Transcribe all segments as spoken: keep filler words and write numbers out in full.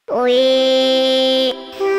We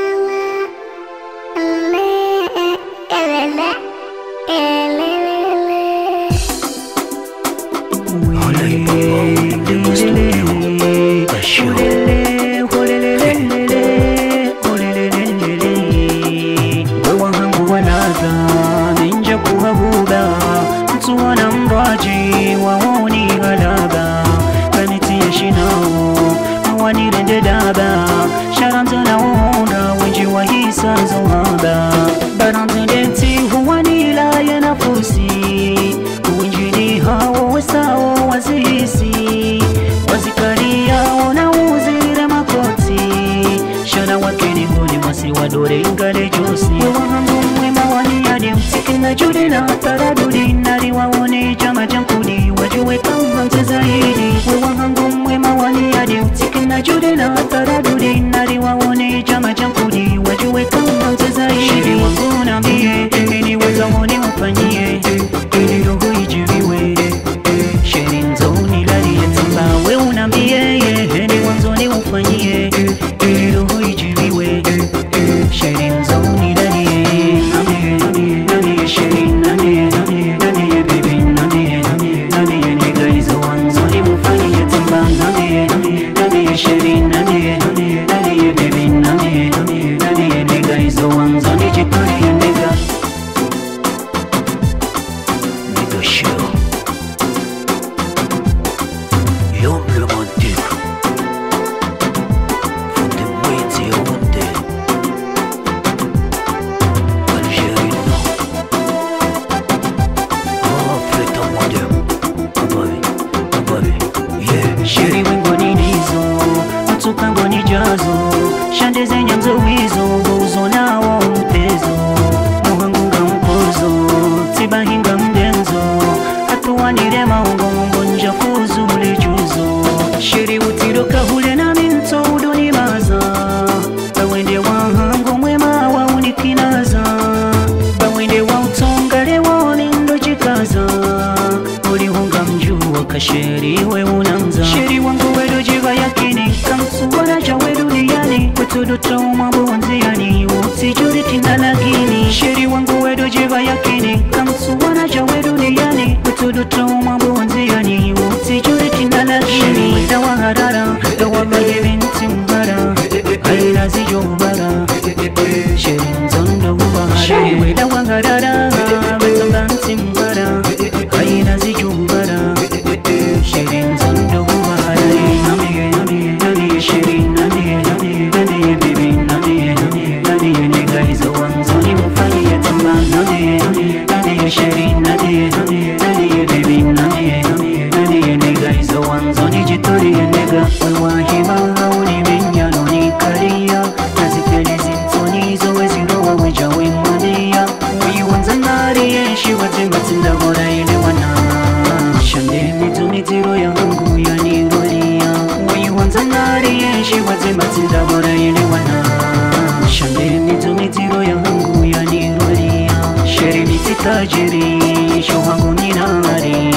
Sharantana wunda wenji wa hisa zohanda Barantendenti huwani la yana fusi Uwinjini hawa wesao wazisi Wazikaria wana uzire makoti Shana wakeni huli wasi wadore ingale josi Wahangu mwema wani yadi mtiki na judi na taradudi Nari wawone jama jankudi wajuwe kama mtezahidi Wahangu mwema wani yadi mtiki na judi na taradudi Nari wawone jama jankudi wajuwe kama mtezahidi Shiri wangu na mie, ini weza wone ufanyie Ili roho ijiriwe Shiri nzoni lali yetamba we unambie Ini wanzoni ufanyie Ili roho ijiriwe Shiri nzoni lali Nani, nani, nani, shiri nani, nani, nani, baby nani, nani, nani, nigga izo wanzoni ufanyie tamba Nani, nani, nani, shiri nani, nani, nani, baby nani, nani, nani, nigga izo wanzoni jikari ya nigga Nigga show Yom le mondik Fonde mwiti ya wonde Algérie non Oh fleta mwade Ababi, ababi, yeah Shiri wengo ninizo Matuka ngoni jazo Shande zenye mzowizo Uzo nao mtezo Muhangunga mkozo Tibahinga mdenzo Hatuwanire maungo Ngonja kuzu ulijuzo Shiri utiroka hule na minto udoni maza Bawende wahangu mwema wa unikinaza Bawende wa utongale wa lindo jikaza Ulihunga mjua kasheri we unamza Shiri wangu wedo jiva yakini Kamsu wanaja wedu niyani Kutudu trauma buwanziani Utijuri tinalagini Shiri wangu wedo jiva yakini Kamsu wanaja wedu niyani Kutudu trauma buwanziani Utijuri tinalagini Shiri dawa harara Dawa baye binti mhara Aina zijo mbara Shiri nzondo mbara Shiri dawa harara Betonga nti mhara Aina zijo mbara Shiri nzondo mbara Nami, nami, nami Shiri nami, nami, nami Baby nami, nami, nami Nigga izo wanzoni mufani yatamba Nami, nami, nami Shiri nami, nami, nami Baby nami, nami, nami Nigga izo wanzoni jitori ya nigga Wewahima hauni minyano ni karia Nazipeli zintoni zowe zirowa weja wimania Wiwanza nari yeshi wazimatinda gora ile wana Shande mitu mitiro ya hangu ya nirolia Wiwanza nari yeshi wazimatinda gora ile wana Shande mitu mitiro ya hangu ya nirolia Sheri miti tajiri shohangu ninari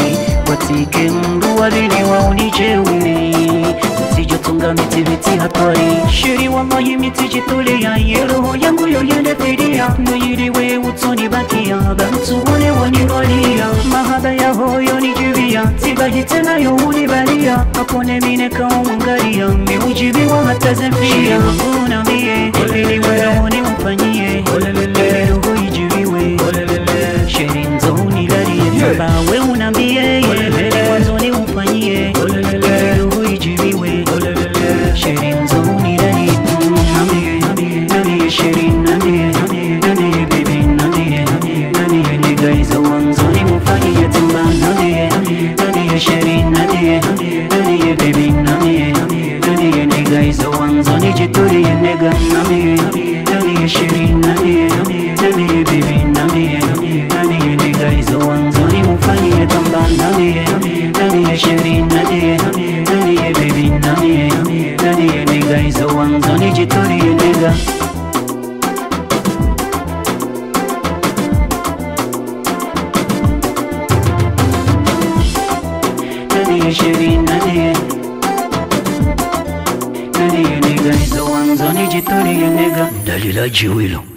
Watike mdu wabili wa unijewe Utijotunga miti viti hatari Shiri wallahi miti jitulia Yeroho yangu yo yende fidia Nuyiriwe utoni bakia Bantu wale wanirolia Mahaba ya hoyo nijibia Tibahi tena yo unibalia Apone mine kao mwangaria Miujibiwa hata zemfia Shiri wangu na mie Ili weroho ni mfanyie Yeroho ijibiwe Shiri nzoni lari Taba we unambie Ili wanzoni mfanyie Yeroho ijibiwe Shiri nzoni lari Nami, nami, nami Shiri nami, nami, nami Baby nami, nami, nami Nigga izo wanzoni mfanyie Tamba nami, nami, nami Shiri nami, nami, nami Baby nami, nami, nami Nigga izo wanzoni jitori ya nigga Nami, nami, nami Shiri nami, nami, nami Baby nami, nami, nami Nigga izo wanzoni mfanyie Tamba nami, nami, nami Shiri nami, nami, nami Baby nami, nami, nami Nigga izo wanzoni jitori ya nigga Nani Shiri nani Nani niganizo wanzo nijitulie nega. Dalila jiwilo